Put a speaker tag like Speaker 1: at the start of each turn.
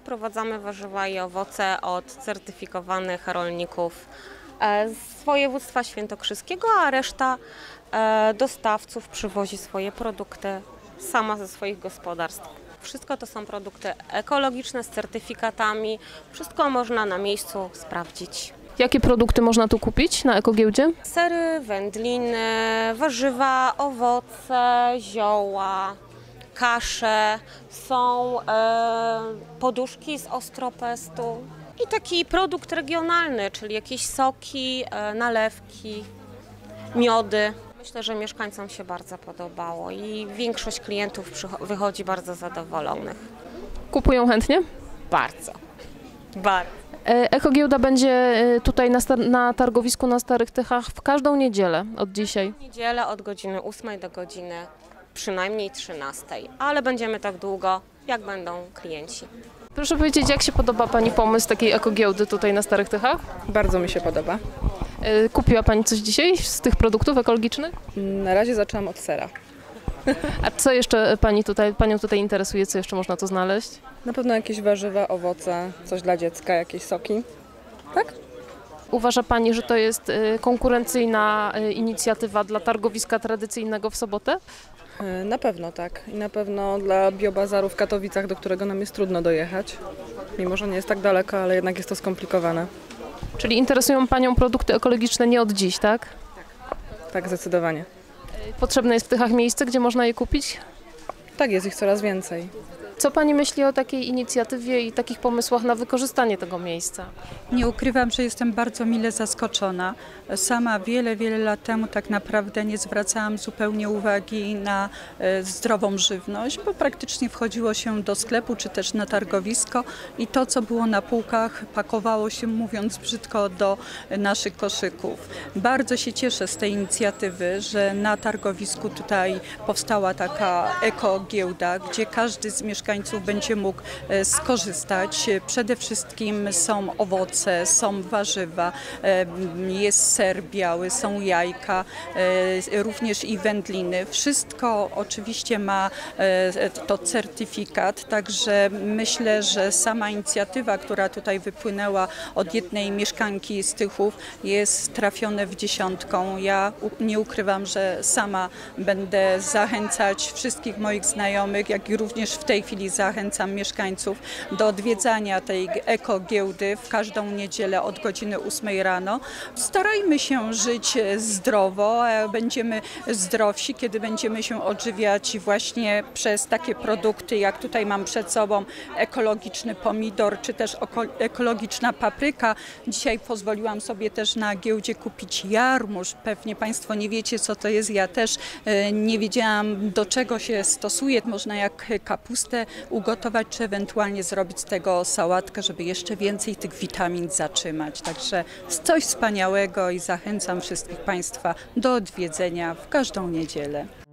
Speaker 1: sprowadzamy warzywa i owoce od certyfikowanych rolników z województwa świętokrzyskiego, a reszta dostawców przywozi swoje produkty sama ze swoich gospodarstw. Wszystko to są produkty ekologiczne z certyfikatami. Wszystko można na miejscu sprawdzić.
Speaker 2: Jakie produkty można tu kupić na ekogiełdzie?
Speaker 1: Sery, wędliny, warzywa, owoce, zioła, kasze, są poduszki z ostropestu i taki produkt regionalny, czyli jakieś soki, nalewki, miody. Myślę, że mieszkańcom się bardzo podobało i większość klientów wychodzi bardzo zadowolonych.
Speaker 2: Kupują chętnie?
Speaker 1: Bardzo. Bardzo.
Speaker 2: Ekogiełda będzie tutaj na targowisku na Starych Tychach w każdą niedzielę od dzisiaj.
Speaker 1: W niedzielę od godziny 8 do godziny przynajmniej 13, ale będziemy tak długo, jak będą klienci.
Speaker 2: Proszę powiedzieć, jak się podoba Pani pomysł takiej ekogiełdy tutaj na Starych Tychach?
Speaker 3: Bardzo mi się podoba.
Speaker 2: Kupiła Pani coś dzisiaj z tych produktów ekologicznych?
Speaker 3: Na razie zaczęłam od sera.
Speaker 2: A co jeszcze Panią tutaj interesuje, co jeszcze można tu znaleźć?
Speaker 3: Na pewno jakieś warzywa, owoce, coś dla dziecka, jakieś soki. Tak?
Speaker 2: Uważa Pani, że to jest konkurencyjna inicjatywa dla targowiska tradycyjnego w sobotę?
Speaker 3: Na pewno tak. I na pewno dla biobazaru w Katowicach, do którego nam jest trudno dojechać. Mimo że nie jest tak daleko, ale jednak jest to skomplikowane.
Speaker 2: Czyli interesują Panią produkty ekologiczne nie od dziś, tak?
Speaker 3: Tak, zdecydowanie.
Speaker 2: Potrzebne jest w Tychach miejsce, gdzie można je kupić?
Speaker 3: Tak, jest ich coraz więcej.
Speaker 2: Co Pani myśli o takiej inicjatywie i takich pomysłach na wykorzystanie tego miejsca?
Speaker 4: Nie ukrywam, że jestem bardzo mile zaskoczona. Sama wiele lat temu tak naprawdę nie zwracałam zupełnie uwagi na zdrową żywność, bo praktycznie wchodziło się do sklepu czy też na targowisko i to, co było na półkach, pakowało się, mówiąc brzydko, do naszych koszyków. Bardzo się cieszę z tej inicjatywy, że na targowisku tutaj powstała taka ekogiełda, gdzie każdy z mieszkańców będzie mógł skorzystać. Przede wszystkim są owoce, są warzywa, jest ser biały, są jajka, również i wędliny. Wszystko oczywiście ma to certyfikat, także myślę, że sama inicjatywa, która tutaj wypłynęła od jednej mieszkanki z Tychów, jest trafione w dziesiątką. Ja nie ukrywam, że sama będę zachęcać wszystkich moich znajomych, jak i również w tej chwili zachęcam mieszkańców do odwiedzania tej ekogiełdy w każdą niedzielę od godziny 8 rano. Starajmy się żyć zdrowo, a będziemy zdrowsi, kiedy będziemy się odżywiać właśnie przez takie produkty, jak tutaj mam przed sobą ekologiczny pomidor, czy też ekologiczna papryka. Dzisiaj pozwoliłam sobie też na giełdzie kupić jarmuż. Pewnie Państwo nie wiecie, co to jest. Ja też nie wiedziałam, do czego się stosuje. Można jak kapustę ugotować, czy ewentualnie zrobić z tego sałatkę, żeby jeszcze więcej tych witamin zatrzymać. Także coś wspaniałego i zachęcam wszystkich Państwa do odwiedzenia w każdą niedzielę.